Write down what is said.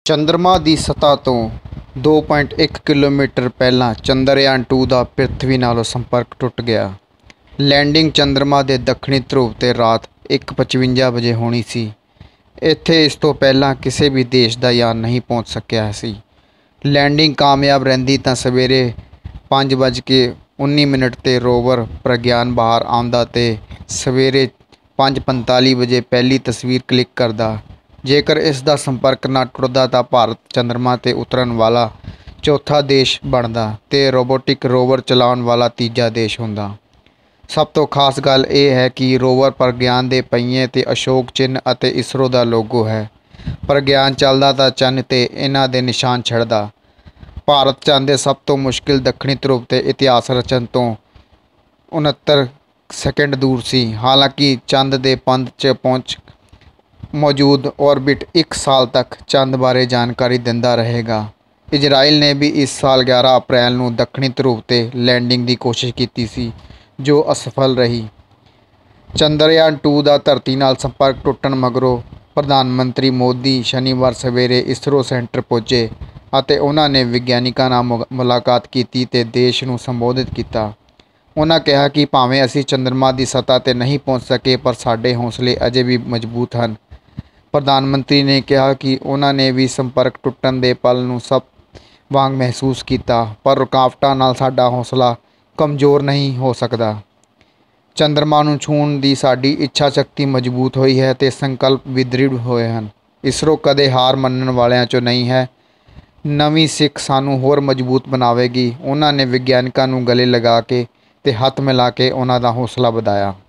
ਚੰਦਰਮਾ ਦੀ ਸਤ੍ਹਾ ਤੋਂ 2.1 ਕਿਲੋਮੀਟਰ ਪਹਿਲਾਂ ਚੰਦਰਯਾਨ-2 ਦਾ ਪ੍ਰਿਥਵੀ ਨਾਲੋਂ ਸੰਪਰਕ ਟੁੱਟ ਗਿਆ। ਲੈਂਡਿੰਗ ਚੰਦਰਮਾ ਦੇ ਦੱਖਣੀ ਧਰੁਵ 'ਤੇ ਰਾਤ 1:55 ਵਜੇ ਹੋਣੀ ਸੀ। ਇੱਥੇ ਇਸ ਤੋਂ ਪਹਿਲਾਂ ਕਿਸੇ ਵੀ ਦੇਸ਼ ਦਾ ਯਾਨ ਨਹੀਂ ਪਹੁੰਚ ਸਕਿਆ ਸੀ। ਲੈਂਡਿੰਗ ਕਾਮਯਾਬ ਰਹਿੰਦੀ ਤਾਂ ਸਵੇਰੇ 5:19 'ਤੇ ਰੋਵਰ ਪ੍ਰਗਿਆਨ ਬਾਹਰ ਆਉਂਦਾ ਤੇ ਸਵੇਰੇ 5:45 ਵਜੇ ਪਹਿਲੀ ਤਸਵੀਰ ਕਲਿੱਕ ਕਰਦਾ। ਜੇਕਰ ਇਸ ਦਾ ਸੰਪਰਕ ਨਾ ਟੁੱਟਦਾ ਤਾਂ ਭਾਰਤ ਚੰਦਰਮਾ 'ਤੇ ਉਤਰਨ ਵਾਲਾ ਚੌਥਾ ਦੇਸ਼ ਬਣਦਾ ਤੇ ਰੋਬੋਟਿਕ ਰੋਵਰ ਚਲਾਉਣ ਵਾਲਾ ਤੀਜਾ ਦੇਸ਼ ਹੁੰਦਾ। ਸਭ ਤੋਂ ਖਾਸ ਗੱਲ ਇਹ ਹੈ ਕਿ ਰੋਵਰ ਪ੍ਰਗਿਆਨ ਦੇ ਪਹੀਏ 'ਤੇ ਅਸ਼ੋਕ ਚਿੰਨ੍ਹ ਅਤੇ ਇਸਰੋ ਦਾ ਲੋਗੋ ਹੈ। ਪ੍ਰਗਿਆਨ ਚੱਲਦਾ ਤਾਂ ਚੰਨ 'ਤੇ ਇਹਨਾਂ ਦੇ ਨਿਸ਼ਾਨ ਛੱਡਦਾ। ਭਾਰਤ ਚੰਦ ਦੇ ਸਭ ਤੋਂ ਮੁਸ਼ਕਿਲ ਦੱਖਣੀ ਧਰੁਵ 'ਤੇ ਇਤਿਹਾਸ ਰਚਨ ਤੋਂ 69 ਸੈਕਿੰਡ ਦੂਰ ਸੀ। ਹਾਲਾਂਕਿ ਚੰਦ ਦੇ ਪੰਧ 'ਚ ਪਹੁੰਚ ਮੌਜੂਦ ਔਰਬਿਟ 1 ਸਾਲ ਤੱਕ ਚੰਦ ਬਾਰੇ ਜਾਣਕਾਰੀ ਦਿੰਦਾ ਰਹੇਗਾ। ਇਜ਼ਰਾਈਲ ਨੇ ਵੀ ਇਸ ਸਾਲ 11 ਅਪ੍ਰੈਲ ਨੂੰ ਦੱਖਣੀ ਧਰੁਵ 'ਤੇ ਲੈਂਡਿੰਗ ਦੀ ਕੋਸ਼ਿਸ਼ ਕੀਤੀ ਸੀ, ਜੋ ਅਸਫਲ ਰਹੀ। ਚੰਦਰਯਾਨ-2 ਦਾ ਧਰਤੀ ਨਾਲ ਸੰਪਰਕ ਟੁੱਟਣ ਮਗਰੋਂ ਪ੍ਰਧਾਨ ਮੰਤਰੀ ਮੋਦੀ ਸ਼ਨੀਵਾਰ ਸਵੇਰੇ ਇਸਰੋ ਸੈਂਟਰ ਪੁੱਜੇ ਅਤੇ ਉਹਨਾਂ ਨੇ ਵਿਗਿਆਨੀਆਂ ਨਾਲ ਮੁਲਾਕਾਤ ਕੀਤੀ ਤੇ ਦੇਸ਼ ਨੂੰ ਸੰਬੋਧਿਤ ਕੀਤਾ। ਉਹਨਾਂ ਕਿਹਾ ਕਿ ਭਾਵੇਂ ਅਸੀਂ ਚੰਦਰਮਾ ਦੀ ਸਤ੍ਹਾ 'ਤੇ ਨਹੀਂ ਪਹੁੰਚ ਸਕੇ, ਪਰ ਸਾਡੇ ਹੌਸਲੇ ਅਜੇ ਵੀ ਮਜ਼ਬੂਤ ਹਨ। ਪ੍ਰਧਾਨ ਮੰਤਰੀ ਨੇ ਕਿਹਾ ਕਿ ਉਹਨਾਂ ਨੇ ਵੀ ਸੰਪਰਕ ਟੁੱਟਣ ਦੇ ਪਲ ਨੂੰ ਸਭ ਵਾਂਗ ਮਹਿਸੂਸ ਕੀਤਾ, ਪਰ ਰੁਕਾਵਟਾਂ ਨਾਲ ਸਾਡਾ ਹੌਸਲਾ ਕਮਜ਼ੋਰ ਨਹੀਂ ਹੋ ਸਕਦਾ। ਚੰਦਰਮਾ ਨੂੰ ਛੂਹਣ ਦੀ ਸਾਡੀ ਇੱਛਾ ਸ਼ਕਤੀ ਮਜ਼ਬੂਤ ਹੋਈ ਹੈ ਤੇ ਸੰਕਲਪ ਵੀ ਦ੍ਰਿੜ੍ਹ ਹੋਏ ਹਨ। ਇਸਰੋ ਕਦੇ ਹਾਰ ਮੰਨਣ ਵਾਲਿਆਂ 'ਚੋਂ ਨਹੀਂ ਹੈ। ਨਵੀਂ ਸਿੱਖ ਸਾਨੂੰ ਹੋਰ ਮਜ਼ਬੂਤ ਬਣਾਵੇਗੀ। ਉਹਨਾਂ ਨੇ ਵਿਗਿਆਨੀਆਂ ਨੂੰ ਗਲੇ ਲਗਾ ਕੇ ਤੇ ਹੱਥ ਮਿਲਾ ਕੇ ਉਹਨਾਂ ਦਾ ਹੌਸਲਾ ਵਧਾਇਆ।